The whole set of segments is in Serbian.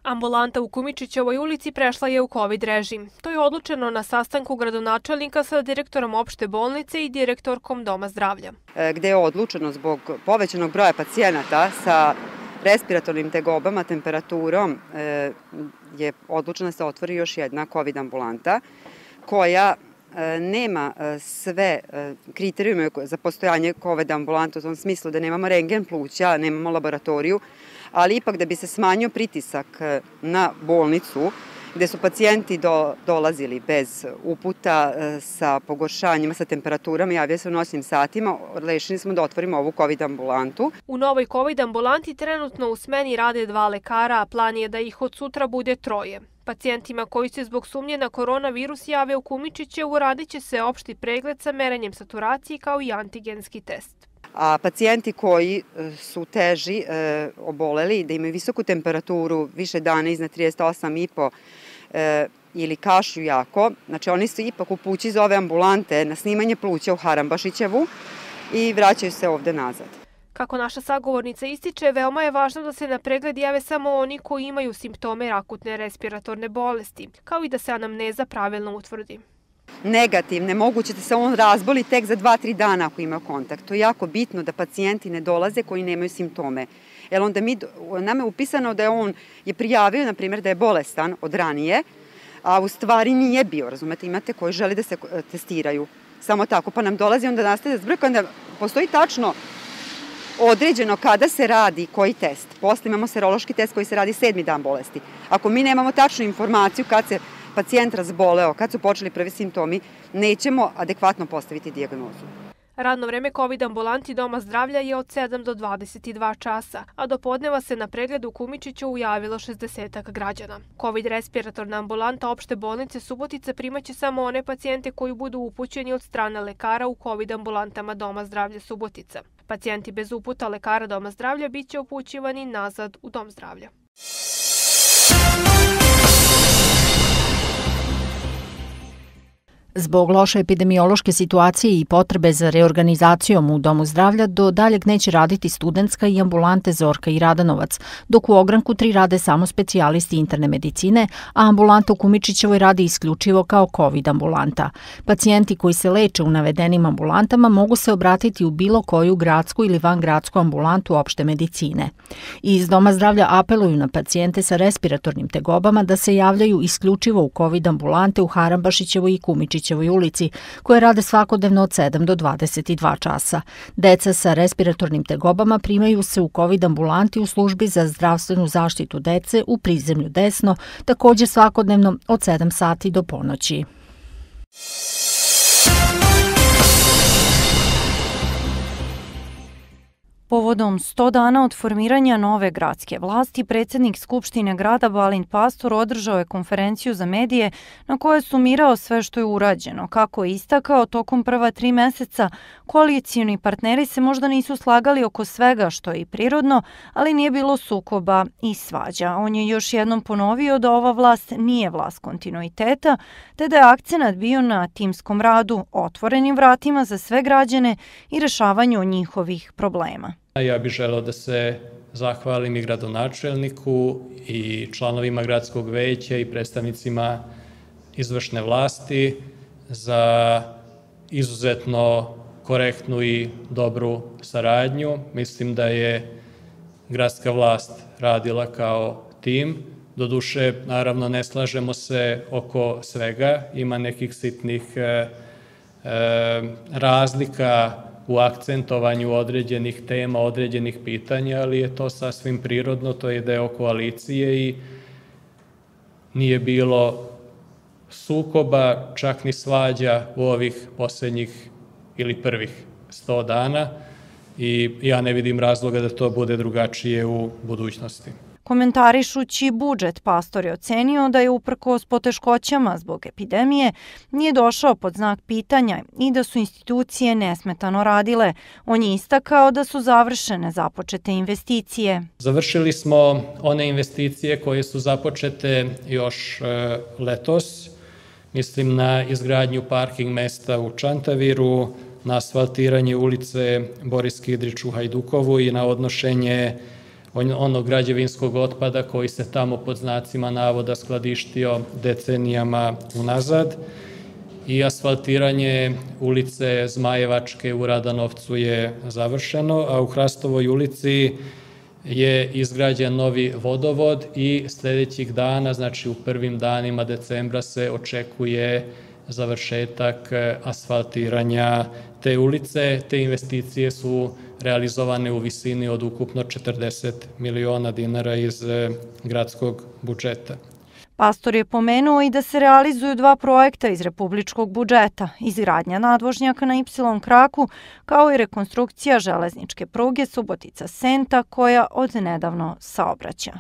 Ambulanta u Kumičićevoj ulici prešla je u COVID režim. To je odlučeno na sastanku gradonačelnika sa direktorom opšte bolnice i direktorkom Doma zdravlja. Gde je odlučeno zbog povećanog broja pacijenata sa respiratornim tegobama, temperaturom, je odlučeno da se otvori još jedna COVID ambulanta koja nema sve kriterijume za postojanje COVID ambulanta u tom smislu da nemamo rentgen pluća, nemamo laboratoriju, ali ipak da bi se smanjio pritisak na bolnicu gde su pacijenti dolazili bez uputa, sa pogoršanjima, sa temperaturama, javljaju se u noćnim satima, rešili smo da otvorimo ovu COVID ambulantu. U novoj COVID ambulanti trenutno u smeni rade 2 lekara, a plan je da ih od sutra bude 3. Pacijentima koji se zbog sumnje na koronavirus jave u Kumičićevu radit će se opšti pregled sa merenjem saturacije kao i antigenski test. A pacijenti koji su teži oboleli, da imaju visoku temperaturu, više dana iznad 38,5 ili kašlju jako, znači oni su ipak upućeni iz ove ambulante na snimanje pluća u Harambašićevu i vraćaju se ovde nazad. Kako naša sagovornica ističe, veoma je važno da se na pregled jave samo oni koji imaju simptome akutne respiratorne bolesti, kao i da se anamneza pravilno utvrdi. Negativne, moguće da se on razboli tek za 2-3 dana ako ima kontakt. To je jako bitno da pacijenti ne dolaze koji nemaju simptome. Jer onda nam je upisano da on je prijavio, na primjer, da je bolestan od ranije, a u stvari nije bio, razumete, imate koji žele da se testiraju. Samo tako, pa nam dolazi onda nastaje zbrka, onda postoji tačno određeno kada se radi koji test. Posle imamo serološki test koji se radi 7. dan bolesti. Ako mi nemamo tačnu informaciju kad se pacijent razboleo, kad su počeli prvi simptomi, nećemo adekvatno postaviti dijagnozu. Radno vreme COVID ambulanti Doma zdravlja je od 7 do 22 časa, a do podneva se na pregled u Kumičiću ujavilo 60 građana. COVID respiratorna ambulanta opšte bolnice Subotica primaće samo one pacijente koji budu upućeni od strane lekara u COVID ambulantama Doma zdravlja Subotica. Pacijenti bez uputa lekara Doma zdravlja bit će upućivani nazad u Dom zdravlja. Zbog loše epidemiološke situacije i potrebe za reorganizacijom u Domu zdravlja do daljeg neće raditi studentska i ambulante Zorka i Radanovac, dok u ogranku 3 rade samo specijalisti interne medicine, a ambulanta u Kumičićevoj radi isključivo kao COVID ambulanta. Pacijenti koji se leče u navedenim ambulantama mogu se obratiti u bilo koju gradsku ili vangradsku ambulantu opšte medicine. Iz Doma zdravlja apeluju na pacijente sa respiratornim tegobama da se javljaju isključivo u COVID ambulante u Harambašićevoj i Kumičićevoj ulici, koje rade svakodnevno od 7 do 22 časa. Deca sa respiratornim tegobama primaju se u COVID ambulanti u službi za zdravstvenu zaštitu dece u prizemlju desno, također svakodnevno od 7 sati do ponoći. Povodom 100 dana od formiranja nove gradske vlasti, predsjednik Skupštine grada Balint Pastor održao je konferenciju za medije na kojoj je sumirao sve što je urađeno. Kako je istakao, tokom prva 3 meseca koalicijni partneri se možda nisu slagali oko svega, što je i prirodno, ali nije bilo sukoba i svađa. On je još jednom ponovio da ova vlast nije vlast kontinuiteta, te da je akcenat bio na timskom radu, otvorenim vratima za sve građane i rešavanju njihovih problema. Ja bih želeo da se zahvalim i gradonačelniku i članovima gradskog veća i predstavnicima izvršne vlasti za izuzetno korektnu i dobru saradnju. Mislim da je gradska vlast radila kao tim. Doduše, naravno, ne slažemo se oko svega. Ima nekih sitnih razlika u akcentovanju određenih tema, određenih pitanja, ali je to sasvim prirodno, to je deo koalicije i nije bilo sukoba, čak ni svađa u ovih posljednjih ili prvih 100 dana i ja ne vidim razloga da to bude drugačije u budućnosti. Komentarišući budžet, Pastor je ocenio da je uprkos poteškoćama zbog epidemije nije došao pod znak pitanja i da su institucije nesmetano radile. On je istakao da su završene započete investicije. Završili smo one investicije koje su započete još letos. Mislim na izgradnju parking mesta u Čantaviru, na asfaltiranje ulice Boris Kidrić u Hajdukovu i na odnošenje onog građevinskog otpada koji se tamo pod znacima navoda skladištio decenijama unazad. I asfaltiranje ulice Zmajevačke u Radanovcu je završeno, a u Hrastovoj ulici je izgrađen novi vodovod i sledećih dana, znači u prvim danima decembra se očekuje završetak asfaltiranja te ulice. Te investicije su realizovane u visini od ukupno 40 miliona dinara iz gradskog budžeta. Pastor je pomenuo i da se realizuju 2 projekta iz republičkog budžeta, izgradnja nadvožnjaka na Y kraku, kao i rekonstrukcija železničke pruge Subotica-Senta, koja od nedavno saobraća.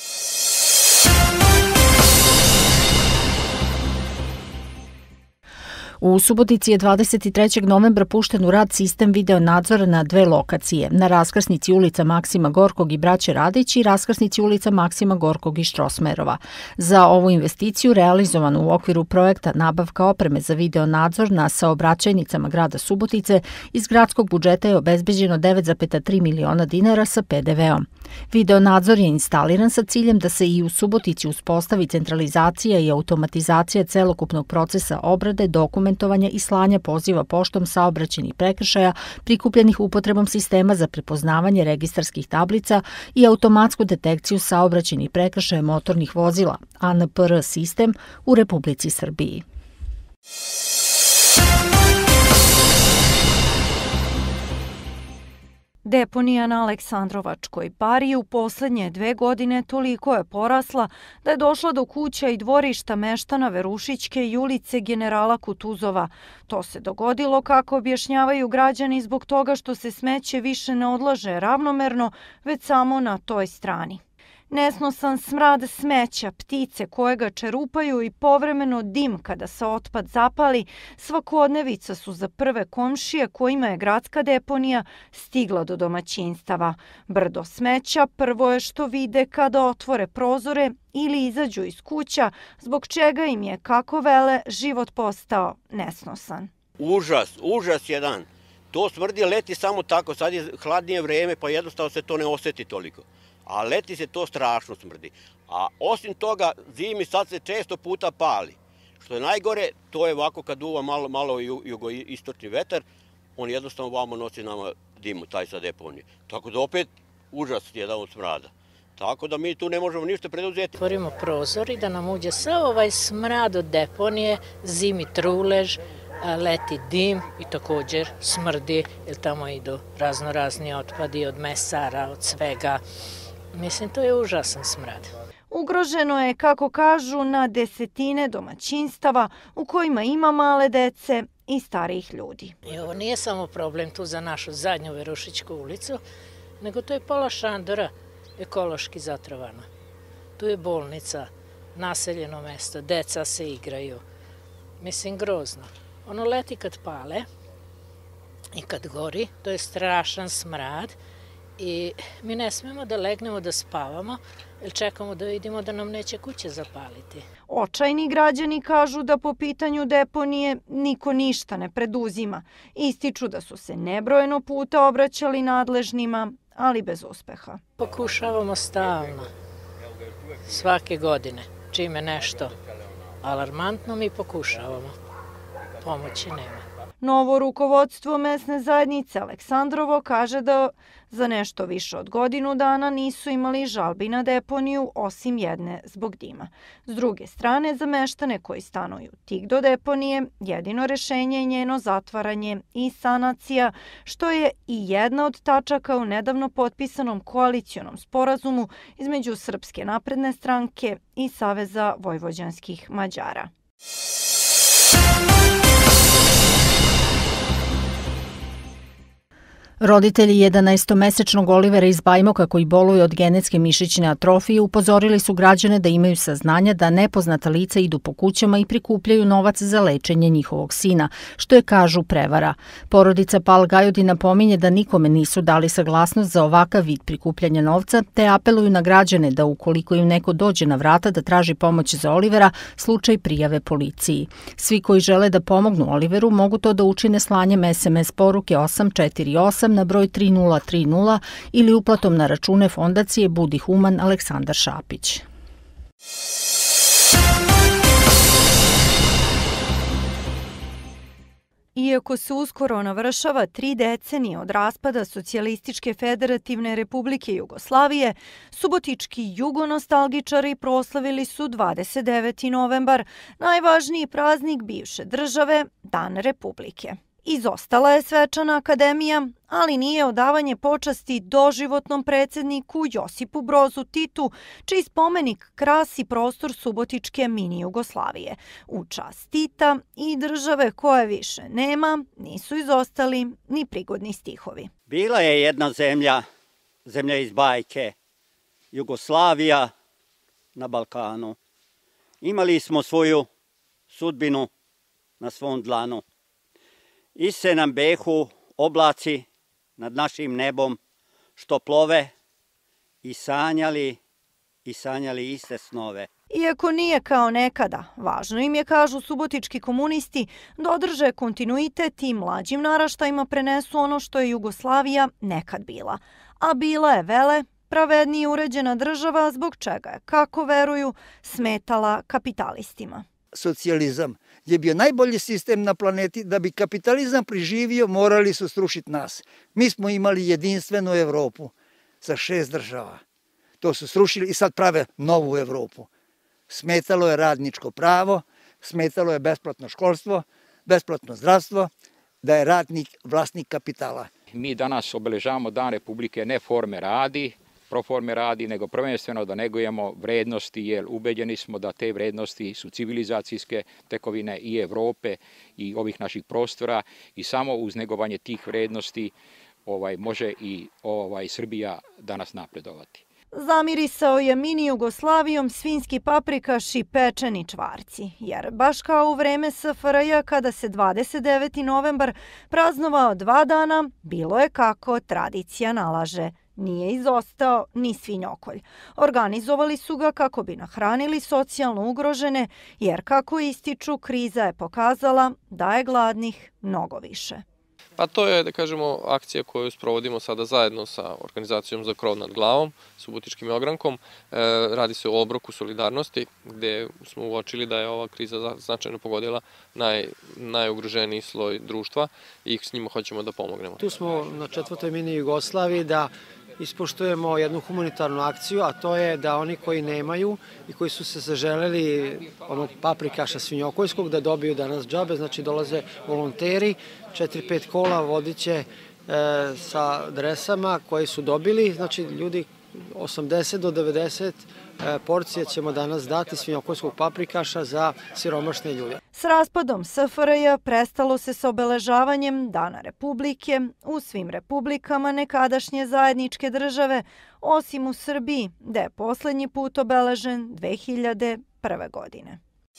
U Subotici je 23. novembra pušten u rad sistem video nadzora na 2 lokacije, na raskrsnici ulica Maksima Gorkog i Braće Radić i raskrsnici ulica Maksima Gorkog i Štrosmerova. Za ovu investiciju, realizovanu u okviru projekta nabavka opreme za video nadzor na saobraćajnicama grada Subotice, iz gradskog budžeta je obezbeđeno 9,3 miliona dinara sa PDV-om. Video nadzor je instaliran sa ciljem da se i u Subotici uspostavi centralizacija i automatizacija celokupnog procesa obrade, dokumentovanja i slanja poziva poštom saobraćajnih prekršaja prikupljenih upotrebom sistema za prepoznavanje registarskih tablica i automatsku detekciju saobraćajnih prekršaja motornih vozila, ANPR sistem u Republici Srbiji. Deponija na Aleksandrovačkoj bari u poslednje 2 godine toliko je porasla da je došla do kuća i dvorišta meštana Verušićke i ulice Generala Kutuzova. To se dogodilo, kako objašnjavaju građani, zbog toga što se smeće više ne odlaže ravnomerno, već samo na toj strani. Nesnosan smrad smeća, ptice koje ga čerupaju i povremeno dim kada se otpad zapali, svakodnevica su za prve komšije kojima je gradska deponija stigla do domaćinstava. Brdo smeća prvo je što vide kada otvore prozore ili izađu iz kuća, zbog čega im je, kako vele, život postao nesnosan. Užas jedan. To smrdi leti samo tako, sad je hladnije vreme pa jednostavno se to ne oseti toliko. A leti se to strašno smrdi. A osim toga, zimi sad se često puta pali. Što je najgore, to je ovako kad duva malo jugoistočni vetar, on jednostavno vamo nosi nama dimu, taj sa deponije. Tako da opet užas jedan od smrada. Tako da mi tu ne možemo ništa preduzeti. Otvorimo prozor i da nam uđe sav ovaj smrad od deponije, zimi trulež, leti dim i također smrdi, jer tamo idu razni otpadi od mesara, od svega. Mislim, to je užasan smrad. Ugroženo je, kako kažu, na desetine domaćinstava u kojima ima male dece i starijih ljudi. I ovo nije samo problem tu za našu zadnju Verušićku ulicu, nego to je pola Šandora ekološki zatrovano. Tu je bolnica, naseljeno mesto, deca se igraju. Mislim, grozno. Ono leti kad pale i kad gori, to je strašan smrad. I mi ne smemo da legnemo da spavamo, jer čekamo da vidimo da nam neće kuće zapaliti. Očajni građani kažu da po pitanju deponije niko ništa ne preduzima. Ističu da su se nebrojeno puta obraćali nadležnima, ali bez uspeha. Pokušavamo stalno, svake godine, čime nešto alarmantno mi pokušavamo. Pomoći nema. Novo rukovodstvo mesne zajednice Aleksandrovo kaže da za nešto više od godinu dana nisu imali žalbi na deponiju, osim jedne zbog dima. S druge strane, za meštane koji stanuju tik do deponije, jedino rešenje je njeno zatvaranje i sanacija, što je i jedna od tačaka u nedavno potpisanom koalicionom sporazumu između Srpske napredne stranke i Saveza vojvođanskih Mađara. Roditelji 11-mesečnog Olivera iz Bajmoka koji boluje od genetske mišićne atrofije upozorili su građane da imaju saznanja da nepoznata lica idu po kućama i prikupljaju novac za lečenje njihovog sina, što je, kažu, prevara. Porodica Pal Gajodi napominje da nikome nisu dali saglasnost za ovakav vid prikupljanja novca, te apeluju na građane da ukoliko im neko dođe na vrata da traži pomoć za Olivera, slučaj prijave policiji. Svi koji žele da pomognu Oliveru mogu to da učine slanjem SMS poruke 848 putem na broj 3030 ili uplatom na račune fondacije Budi Human Aleksandar Šapić. Iako se uskoro navršava 3 decenije od raspada Socijalističke federativne republike Jugoslavije, subotički jugonostalgičari proslavili su 29. novembar, najvažniji praznik bivše države, Dan Republike. Izostala je svečana akademija, ali nije odavanje počasti doživotnom predsjedniku Josipu Brozu Titu, čiji spomenik krasi prostor subotičke mini Jugoslavije. U čast Tita i države koje više nema, nisu izostali ni prigodni stihovi. Bila je jedna zemlja, zemlja iz bajke, Jugoslavija na Balkanu. Imali smo svoju sudbinu na svom dlanu. Ise nam behu oblaci nad našim nebom, što plove i sanjali iste snove. Iako nije kao nekada, važno im je, kažu subotički komunisti, da održe kontinuitet i mlađim naraštajima prenesu ono što je Jugoslavija nekad bila. A bila je vele, pravednije uređena država, zbog čega je, kako veruju, smetala kapitalistima. Socijalizam je bio najbolji sistem na planeti. Da bi kapitalizam preživio, morali su srušiti nas. Mi smo imali jedinstvenu Evropu sa 6 država. To su srušili i sad prave novu Evropu. Smetalo je radničko pravo, smetalo je besplatno školstvo, besplatno zdravstvo, da je radnik vlasnik kapitala. Mi danas obeležavamo Dan Republike ne forme radi, proforme radi, nego prvenstveno da negujemo vrednosti, jer ubeđeni smo da te vrednosti su civilizacijske tekovine i Evrope i ovih naših prostora i samo uz negovanje tih vrednosti može i Srbija danas napredovati. Zamirisao je mini Jugoslavijom svinjski paprikaš i pečeni čvarci, jer baš kao u vreme SFRJ kada se 29. novembar praznovao 2 dana, bilo je kako tradicija nalaže. Nije izostao ni svinjokolj. Organizovali su ga kako bi nahranili socijalno ugrožene, jer kako ističu, kriza je pokazala da je gladnih mnogo više. Pa to je, da kažemo, akcija koju sprovodimo sada zajedno sa organizacijom Za krov nad glavom, Subotičkim ogrankom. Radi se o obroku solidarnosti, gde smo uočili da je ova kriza značajno pogodila najugroženiji sloj društva i s njima hoćemo da pomognemo. Tu smo na 4. mini Jugoslaviji da ispoštujemo jednu humanitarnu akciju, a to je da oni koji nemaju i koji su se zaželeli onog paprikaša svinjokoljskog da dobiju danas džabe, znači dolaze volonteri, 4-5 kola vodiće sa adresama koje su dobili, znači ljudi 80 do 90 porcija ćemo danas dati svinjokoljskog paprikaša za siromašne ljude. S raspadom SFRJ prestalo se sa obeležavanjem Dana Republike u svim republikama nekadašnje zajedničke države, osim u Srbiji, gde je poslednji put obeležen 2001. godine.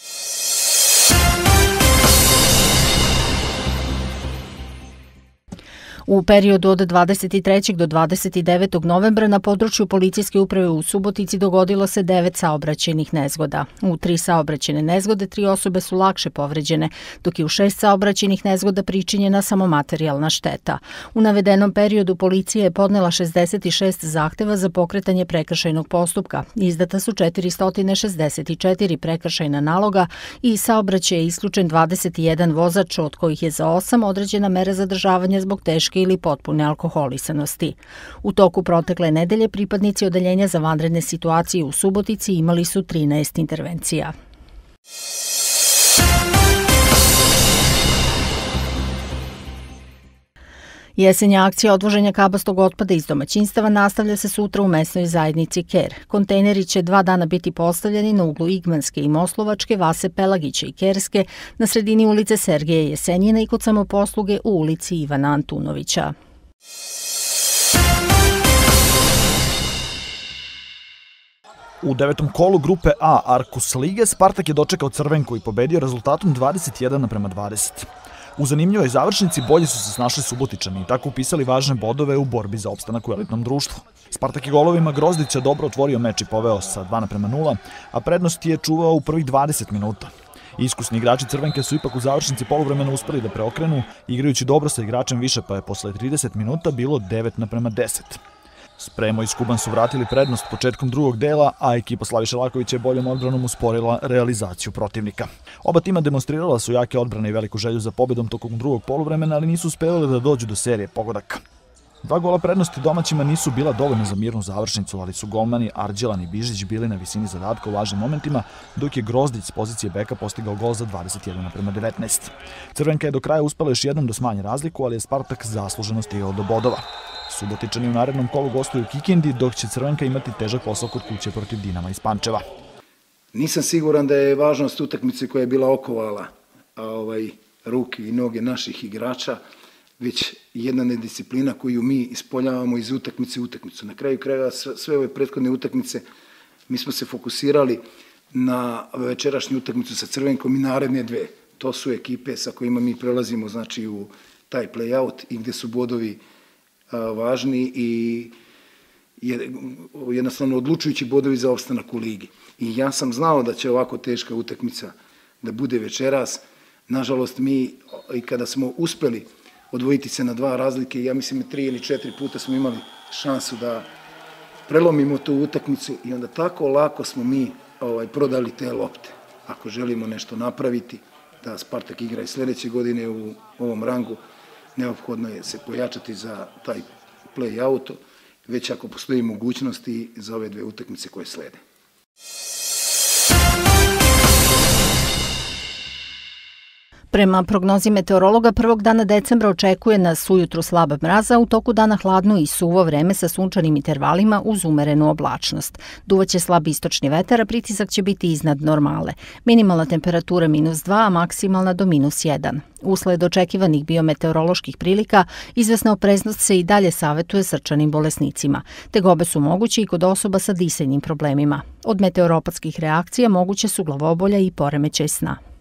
U periodu od 23. do 29. novembra na području policijske uprave u Subotici dogodilo se 9 saobraćajnih nezgoda. U 3 saobraćajne nezgode 3 osobe su lakše povređene, dok je u 6 saobraćajnih nezgoda pričinjena samo materijalna šteta. U navedenom periodu policija je podnela 66 zahteva za pokretanje prekršajnog postupka. Izdata su 464 prekršajna naloga i saobraćaj je isključen 21 vozač, od kojih je za 8 određena mera zadržavanja zbog teške ili potpune alkoholisanosti. U toku protekle nedelje pripadnici Odeljenja za vanredne situacije u Subotici imali su 13 intervencija. Jesenja akcija odvoženja kabastog otpada iz domaćinstava nastavlja se sutra u mesnoj zajednici Ker. Kontejneri će 2 dana biti postavljeni na uglu Igmanske i Moslovačke, Vase Pelagića i Kerske, na sredini ulice Sergeja Jesenjina i kod samoposluge u ulici Ivana Antunovića. U 9. kolu grupe A Arkus Lige Spartak je dočekao Crvenku i pobedio rezultatom 21:20. U zanimljivoj završnici bolje su se snašli Subotičani i tako upisali važne bodove u borbi za opstanak u elitnom društvu. Spartak je golovima Grozdića dobro otvorio meč i poveo sa 2:0, a prednost je čuvao u prvih 20 minuta. Iskusni igrači Crvenke su ipak u završnici poluvremena uspeli da preokrenu, igrajući dobro sa igračem više, pa je posle 30 minuta bilo 9:10. Spremo iz Kuban su vratili prednost početkom drugog dela, a ekipa Slaviše Lakovića je boljom odbranom usporila realizaciju protivnika. Oba tima demonstrirala su jake odbrane i veliku želju za pobedom tokom drugog poluvremena, ali nisu uspevali da dođu do serije pogodaka. 2 gola prednosti domaćima nisu bila dovoljna za mirnu završnicu, ali su golmani Arđelan i Bižić bili na visini zadatka u važnim momentima, dok je Grozdić s pozicije beka postigao gol za 21:19. Crvenka je do kraja uspela još jednom da smanji razliku, ali je Spartak zasluženo stigao do bodova. Subotičani u narednom kolu gostuju Kikindi, dok će Crvenka imati težak posao kod kuće protiv Dinama iz Pančeva. Nisam siguran da je važnost utakmice koja je bila okovala ruke i noge naših igrača, već jedna nedisciplina koju mi ispoljavamo iz utakmice u utakmicu. Na kraju krajeva sve ove prethodne utakmice mi smo se fokusirali na večerašnju utakmicu sa Crvenkom i naredne dve. To su ekipe sa kojima mi prelazimo znači u taj play-out i gde su bodovi važni i jednostavno odlučujući bodovi za opstanak u ligi. I ja sam znao da će ovako teška utakmica da bude večeras. Nažalost, mi i kada smo uspeli odvojiti se na 2 razlike, ja mislim 3 ili 4 puta smo imali šansu da prelomimo tu utakmicu i onda tako lako smo mi prodali te lopte. Ako želimo nešto napraviti, da Spartak igra i sledeće godine u ovom rangu, neophodno je se pojačati za taj play-out, već ako postoji mogućnosti za ove 2 utakmice koje slede. Prema prognozi meteorologa, prvog dana decembra očekuje nas ujutru slab mraz, a u toku dana hladno i suvo vreme sa sunčanim intervalima uz umerenu oblačnost. Duvaće slab istočni vetar, a pritisak će biti iznad normale. Minimalna temperatura -2, a maksimalna do -1. Usled očekivanih biometeoroloških prilika, izvesna opreznost se i dalje savetuje srčanim bolesnicima. Tegobe su moguće i kod osoba sa disajnim problemima. Od meteoropatskih reakcija moguće su glavobolja i poremećaj sna.